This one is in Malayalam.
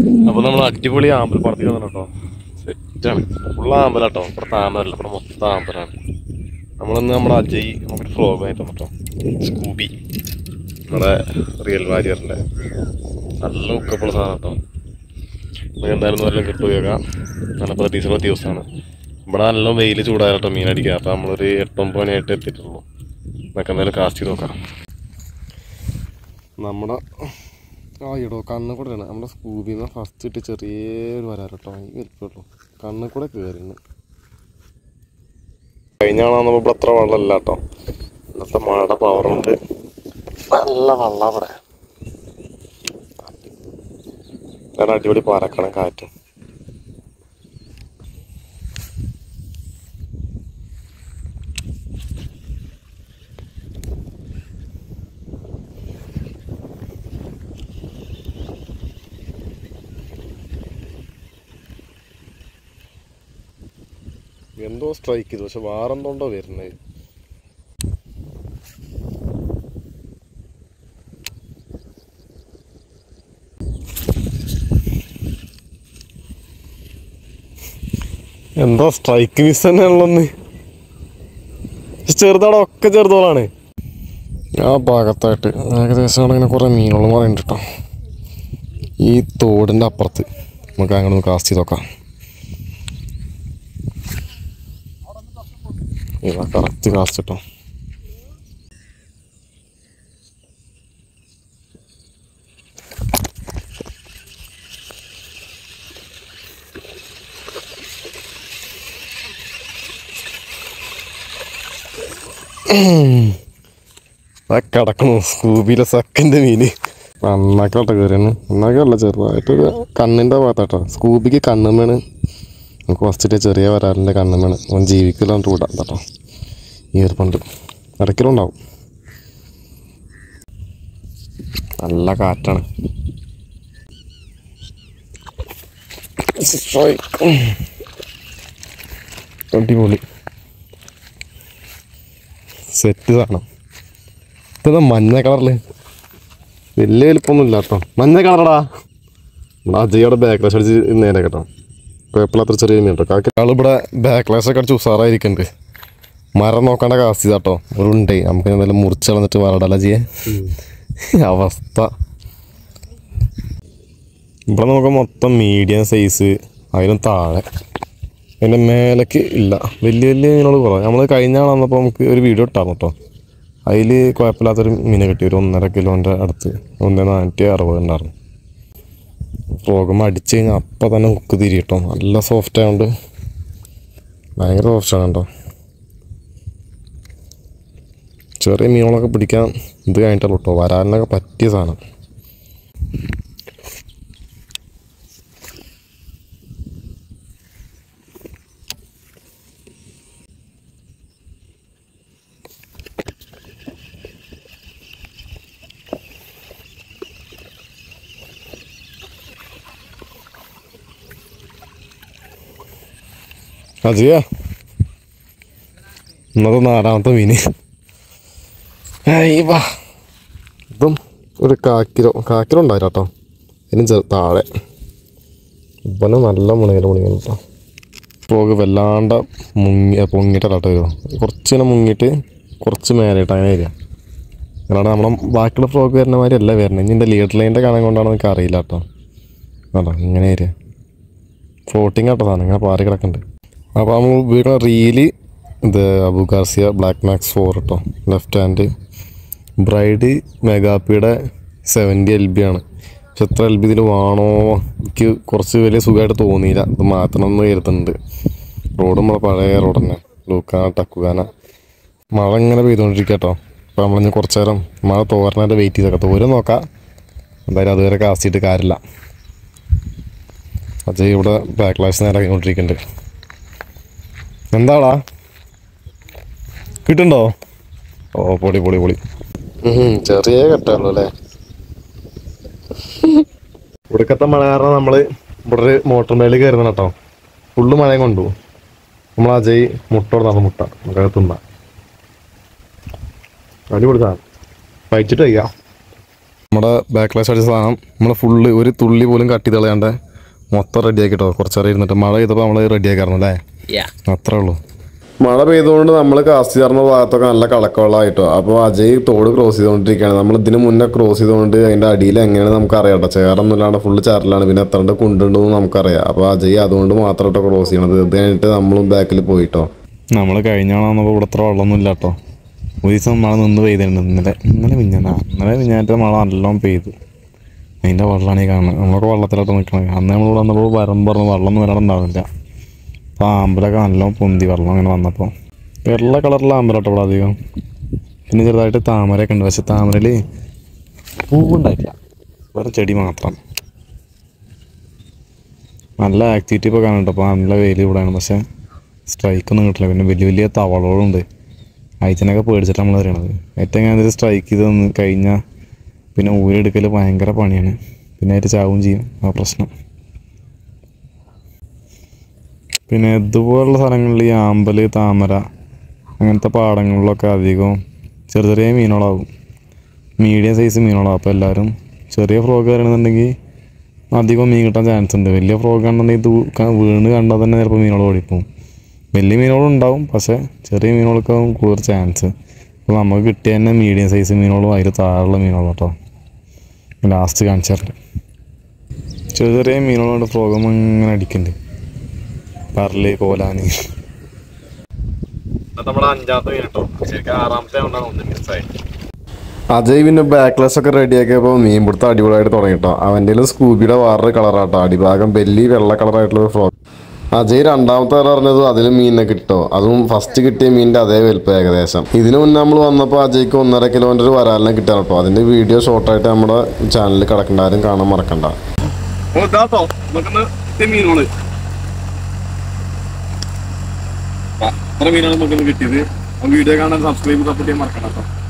അപ്പൊ നമ്മൾ അടിപൊളി ആമ്പൽപ്പാടത്തേക്ക് വന്നു കേട്ടോ. സെറ്റാണ്, ഫുള്ള് ആമ്പലാട്ടോ. ഇപ്പുറത്തെ ആമ്പലല്ല, ഇവിടെ മൊത്തം ആമ്പലാണ്. നമ്മളിന്ന് നമ്മുടെ അജയ് നമുക്കൊരു ഫ്രോഗ് ആയിട്ട് കേട്ടോ, സ്കൂബി, നമ്മുടെ റിയൽ വാരിയറിൻ്റെ നല്ല ഉക്കപ്പുള്ള സാധനം കേട്ടോ. നമുക്ക് എന്തായാലും വല്ലതും കിട്ടുകയൊക്കെ നല്ല പ്രതീക്ഷയുള്ള ദിവസമാണ്. ഇവിടെ നല്ല വെയിൽ ചൂടായ കേട്ടോ മീനടിക്കുക. അപ്പോൾ നമ്മളൊരു 8-9 മണിയായിട്ട് എത്തിയിട്ടുള്ളൂ. നമുക്ക് എന്തായാലും കാസ്റ്റ് ചെയ്ത് നോക്കാം. നമ്മുടെ ഇടോ കണ്ണിൽ കൂടെയാണ് നമ്മുടെ സ്കൂബിന്ന് ഫസ്റ്റ് ഇട്ട് ചെറിയൊരു വരാറ് കേട്ടോ. ഈ വലിപ്പമുള്ളൂ, കണ്ണിൽ കൂടെ കയറിന്ന്. കഴിഞ്ഞാണെന്ന് ഇപ്പോൾ അത്ര വെള്ളമില്ല കേട്ടോ. ഇന്നത്തെ മഴയുടെ പവറുണ്ട്, നല്ല വെള്ളം അവിടെ. കാരണം അടിപൊളി പാലക്കണം കാറ്റും. എന്തോ സ്ട്രൈക്ക് ചെയ്തു, പക്ഷെ വേറെന്തോണ്ടോ വരുന്നത്. എന്തോ സ്ട്രൈക്ക് മിസ് തന്നെ ഉള്ളൊന്ന്. ചെറുതാടെ ഒക്കെ ചെറുതോളാണ്. ആ ഭാഗത്തായിട്ട് ഏകദേശം ഇങ്ങനെ കുറേ മീനുകളും കൂടെ ഉണ്ട് കേട്ടോ. ഈ തോടിൻ്റെ അപ്പുറത്ത് നമുക്ക് അങ്ങനെ ഒന്ന് കാസ്റ്റ് ചെയ്ത് നോക്കാം. ഇതാ കറക്റ്റ് കാസ്റ്റ് കേട്ടോ. ആ കിടക്കണു സ്കൂബിയിലെ സെക്കൻഡ് മീന്. അണ്ണാക്കോട്ടെ കയറിയാണ്. അണ്ണാക്കല്ല, ചെറുതായിട്ടൊരു കണ്ണിൻ്റെ ഭാഗത്താട്ടോ. സ്കൂബിക്ക് കണ്ണുമ്മേണ്. നമുക്ക് ഫസ്റ്റിട്ട് ചെറിയ വരാറിൻ്റെ കണ്ണുമ്മേണ്. അവൻ ജീവിക്കലാണ്ട് വിടാം കേട്ടോ. ഈ ഒരു പണ്ട് ഇടയ്ക്കലും ഉണ്ടാവും. നല്ല കാറ്റാണ്. അടിപൊളി സെറ്റ് സാധനം. ഇതെന്താ മഞ്ഞ കളറില്, വലിയ വലുപ്പമൊന്നും ഇല്ല കേട്ടോ. മഞ്ഞ കളറടാ. നമ്മുടെ അജയുടെ ബാക്ക് ഗ്ലാസ് അടിച്ച് നേരെ കേട്ടോ. കുഴപ്പമില്ലാത്ത ചെറിയ മീൻ കേട്ടോ. കാക്കി ആളിവിടെ ബാക്ക് ഗ്ലാസൊക്കെ അടിച്ച് ഉസാറായിരിക്കുന്നുണ്ട്. മരം നോക്കാണ്ട കാസ്റ്റ് ചെയ്താട്ടോ. ഒരു ഉണ്ടേ നമുക്ക് എന്തായാലും മുറിച്ച് കളഞ്ഞിട്ട് വരടല്ല ചെയ്യേ അവസ്ഥ. ഇവിടെ നമുക്ക് മൊത്തം മീഡിയം സൈസ്, അതിനും താഴെ, അതിൻ്റെ മേലേക്ക് ഇല്ല. വലിയ വലിയ മീനുകൾ കുറവാണ്. നമ്മൾ കഴിഞ്ഞ ആൾ വന്നപ്പോൾ നമുക്ക് ഒരു വീഡിയോ ഇട്ടായിരുന്നു കേട്ടോ. അതിൽ കുഴപ്പമില്ലാത്തൊരു മീനെ കിട്ടി. ഒരു 1.5 കിലോൻ്റെ അടുത്ത് 1,460 ഉണ്ടായിരുന്നു. ഫ്രോഗുമ്പോൾ അടിച്ച് കഴിഞ്ഞാൽ അപ്പം തന്നെ ഹുക്ക് തിരി കേട്ടോ. നല്ല സോഫ്റ്റ് ആയതുകൊണ്ട് ഭയങ്കര സോഫ്റ്റാണ് കേട്ടോ. ചെറിയ മീനുകളൊക്കെ പിടിക്കാൻ ഇത് കഴിഞ്ഞിട്ടുള്ളൂ കേട്ടോ. വരാനൊക്കെ പറ്റിയ സാധനം. അജിയാ, ഇന്നത്തെ 4ാമത്തെ മീന്. വാ, ഇതും ഒരു കാക്കിലോ ഉണ്ടായില്ല കേട്ടോ. ഇതിന് താഴെ ഇപ്പം നല്ല മുണിങ്ങൽ കേട്ടോ. ഫ്രോഗ് വല്ലാണ്ട് പൊങ്ങിയിട്ടല്ല കേട്ടോ വരും. കുറച്ചിനെ മുങ്ങിയിട്ട് കുറച്ച് മേലായിട്ട് അങ്ങനെ വരിക. അല്ലാണ്ട് നമ്മളെ ബാക്കിയുള്ള ഫ്രോഗ് വരുന്ന മാതിരി അല്ല വരുന്നത്. ഇനി എൻ്റെ ലീഡർ ലൈൻ്റെ കാണാൻ കൊണ്ടാണ് എനിക്ക് അറിയില്ല കേട്ടോ. കേട്ടോ ഇങ്ങനെ വരിക. ഫ്ലോട്ടിങ് കേട്ടോ സാധനം, ഇങ്ങനെ പാറി കിടക്കുന്നുണ്ട്. അപ്പോൾ നമ്മൾ ഉപയോഗിക്കുന്ന റീല് ഇത് അബു ഗാർസിയ ബ്ലാക്ക് മാക്സ് 4 കേട്ടോ. ലെഫ്റ്റ് ഹാൻഡ് ബ്രൈഡ് മെഗാപ്പിയുടെ 70 LB ആണ്. പക്ഷെ എത്ര LB ഇതിൽ വേണോ എനിക്ക് കുറച്ച് വലിയ സുഖമായിട്ട് തോന്നിയില്ല. ഇത് മാറ്റണമെന്ന് കരുതുന്നുണ്ട്. റോഡ് നമ്മളെ പഴയ റോഡ് തന്നെ, ലൂക്കാന ടക്കുകാന. മഴ ഇങ്ങനെ പെയ്തുകൊണ്ടിരിക്കുക കേട്ടോ. അപ്പോൾ നമ്മളിഞ്ഞ് കുറച്ച് നേരം മഴ തോരണായിട്ട് വെയിറ്റ് ചെയ്തേക്കാം. തോരം നോക്കാം. എന്തായാലും അതുവരെ കാസ്റ്റ് ചെയ്തിട്ട് കാര്യമില്ല. അജയ് ഇവിടെ ബാക്ക് ഗ്ലാസ് നേരെ ആക്കിക്കൊണ്ടിരിക്കുന്നുണ്ട്. എന്താടാ കിട്ടുണ്ടോ? ഓ പൊളി പൊളി പൊളി. ചെറിയ കെട്ടാണല്ലോ അല്ലേ. ഇവിടക്കത്തെ മഴ കാരണം നമ്മൾ ഇവിടെ ഒരു മോട്ടർ മേളിൽ കയറുന്ന കേട്ടോ. ഫുള്ള് മഴയും കൊണ്ടു. നമ്മൾ അജയ് മുട്ട കൊടുത്താൽ മുട്ട നമുക്ക് തിന്നാം. അടിപൊളി സാധനം. കഴിച്ചിട്ട് കഴിക്കാം. നമ്മുടെ ബാക്ക്ലാഷ് അടിച്ച സാധനം നമ്മൾ ഫുള്ള് ഒരു തുള്ളി പോലും കട്ട് ചെയ്ത് കളയാണ്ട് മൊത്തം റെഡിയാക്കിട്ടോ. കുറച്ചേരം ഇരുന്നിട്ട് മഴ ചെയ്തപ്പോൾ നമ്മൾ റെഡിയാക്കായിരുന്നു അല്ലേ? അത്രേ ഉള്ളൂ. മഴ പെയ്തുകൊണ്ട് നമ്മൾ കാസ്റ്റ് ചേർന്ന ഭാഗത്തൊക്കെ നല്ല കളക്കവെള്ളമായിട്ടോ. അപ്പോൾ അജയ് തോട് ക്രോസ് ചെയ്തുകൊണ്ടിരിക്കുകയാണ്. നമ്മൾ ഇതിന് മുന്നേ ക്രോസ് ചെയ്തുകൊണ്ട് അതിൻ്റെ അടിയിൽ എങ്ങനെയാണ് നമുക്കറിയാം കേട്ടോ. ചേറൊന്നും ഇല്ലാണ്ട് ഫുള്ള് ചാരലാണ്. പിന്നെ എത്ര കുണ്ടുണ്ടെന്ന് നമുക്കറിയാം. അപ്പോൾ അജയ് അതുകൊണ്ട് മാത്രം കേട്ടോ ക്രോസ് ചെയ്യണത്. ഇത് കഴിഞ്ഞിട്ട് നമ്മളും ബാക്കിൽ പോയിട്ടോ. നമ്മൾ കഴിഞ്ഞാണ് വന്നപ്പോൾ ഇവിടെ അത്ര വെള്ളമൊന്നും ഇല്ല കേട്ടോ. ഒരു ദിവസം മഴ നിന്ന് പെയ്തിട്ടുണ്ട്. ഇന്നലെ മിഞ്ഞായിട്ട് മഴ നല്ലോണം പെയ്തു. അതിൻ്റെ വെള്ളമാണ് ഈ കാണുന്നത്. നമ്മളൊക്കെ വെള്ളത്തിലോട്ട് നിൽക്കണത്. അന്ന് നമ്മളിവിടെ വന്നപ്പോൾ പറഞ്ഞ് വെള്ളമൊന്നും വരാനുണ്ടാവില്ല. അപ്പോൾ ആമ്പലൊക്കെ നല്ലോണം പൊന്തി വെള്ളം അങ്ങനെ വന്നപ്പോൾ. വെള്ള കളറിലുള്ള ആമ്പലോട്ടോ ഇവിടെ അധികം. പിന്നെ ചെറുതായിട്ട് താമരയൊക്കെ ഉണ്ട്. പക്ഷെ താമരയിൽ പൂവുണ്ടായിട്ടില്ല, വേറെ ചെടി മാത്രം. നല്ല ആക്ടിവിറ്റി ഇപ്പോൾ കാണുന്നുണ്ട്. അപ്പോൾ നല്ല വെയിൽ ഇവിടെയാണ്. പക്ഷേ സ്ട്രൈക്കൊന്നും കിട്ടില്ല. പിന്നെ വലിയ വലിയ തവളകളുണ്ട്. അയച്ചനൊക്കെ പേടിച്ചിട്ട് നമ്മൾ അറിയണത്. ഏറ്റവും ഞാൻ സ്ട്രൈക്ക് ചെയ്ത് തന്ന് കഴിഞ്ഞാൽ പിന്നെ ഊരെടുക്കൽ ഭയങ്കര പണിയാണ്. പിന്നെ ആയിട്ട് ചാവും ചെയ്യും. ആ പ്രശ്നം. പിന്നെ ഇതുപോലുള്ള സ്ഥലങ്ങളിൽ ഈ ആമ്പൽ, താമര അങ്ങനത്തെ പാടങ്ങളിലൊക്കെ അധികം ചെറിയ ചെറിയ മീനുകളാവും. Medium size മീനുകളാവും. അപ്പോൾ എല്ലാവരും ചെറിയ ഫ്രോഗ് വരണമെന്നുണ്ടെങ്കിൽ അധികം മീൻ കിട്ടാൻ ചാൻസ് ഉണ്ട്. വലിയ ഫ്രോഗ് ആണെന്നുണ്ടെങ്കിൽ ഇത് വീണ് കണ്ടാൽ തന്നെ ചിലപ്പോൾ മീനുകൾ ഓടിപ്പോവും. വലിയ മീനുകളുണ്ടാവും, പക്ഷേ ചെറിയ മീനുകൾക്കാവും കൂടുതൽ ചാൻസ്. അപ്പോൾ നമുക്ക് കിട്ടിയ തന്നെ മീഡിയം സൈസ് മീനുകളും അതിൽ താഴെയുള്ള മീനുകളും കേട്ടോ. ലാസ്റ്റ് കാണിച്ചാറില്ല. ചെറിയ ചെറിയ മീനുകളുണ്ട്. ഫ്രോഗം ഇങ്ങനെ അടിക്കുന്നുണ്ട്. പറല്, കോലാന്. നമ്മുടെ 5ാമത്തെ മീൻ കേട്ടോ. ശരിക്കും 6ാമത്തെ കൊണ്ടാണ് ഒന്ന് മിസ്സായി. അജയ് പിന്നെ ബാക്ക്ലെസ് ഒക്കെ റെഡിയാക്കിയപ്പോൾ മീൻ പിടുത്തം അടിപൊളിയായിട്ട് തുടങ്ങിട്ടോ. അവൻ്റെ സ്കൂബിയുടെ വേറൊരു കളറാട്ടോ. അടിഭാഗം ബെല്ലി വെള്ള കളറായിട്ടുള്ള ഫ്രോഗ്. അജയ് 2ാമത്തെ പറഞ്ഞത് അതിലും മീനിനെ കിട്ടോ. അതും ഫസ്റ്റ് കിട്ടിയ മീനിൻ്റെ അതേ വലുപ്പം ഏകദേശം. ഇതിനു മുന്നേ നമ്മൾ വന്നപ്പോൾ അജയ്ക്ക് 1.5 കിലോൻ്റെ ഒരു വരാലിനെ കിട്ടിയ കേട്ടോ. അതിൻ്റെ വീഡിയോ ഷോർട്ടായിട്ട് നമ്മുടെ ചാനലിൽ കിടക്കണ്ടാരും കാണാൻ മറക്കണ്ട. മീനാണ് നമുക്ക് കിട്ടിയത്. വീഡിയോ കാണാൻ സബ്സ്ക്രൈബ് സപ്പോർട്ട് ചെയ്യാൻ മറക്കണ്ട കേട്ടോ.